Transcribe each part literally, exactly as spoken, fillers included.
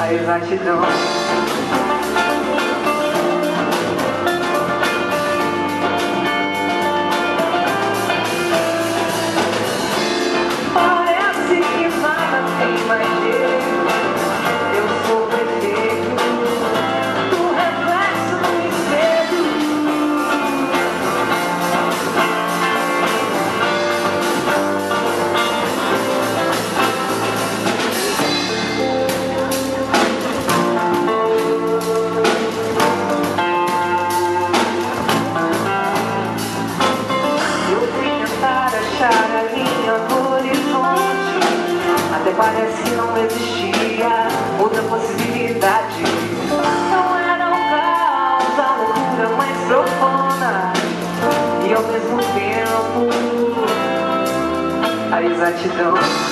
a exatidão. Parece que nada tem mais jeito. Eu sou perfeito do reflexo no espelho. Achar a linha no horizonte, até parece que não existia outra possibilidade. Não era o caos, a loucura mais profunda, e ao mesmo tempo a exatidão.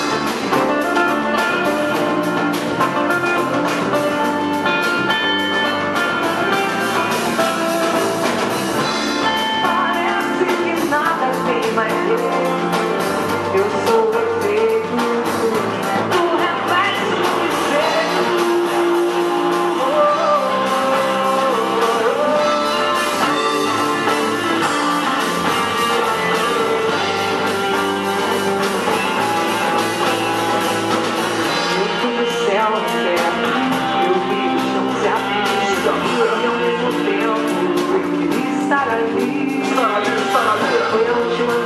Eu sou perfeito do reflexo do espelho. Eu fui do céu à terra, eu vi o chão se abrir, e ao mesmo tempo eu queria estar ali. Foi a última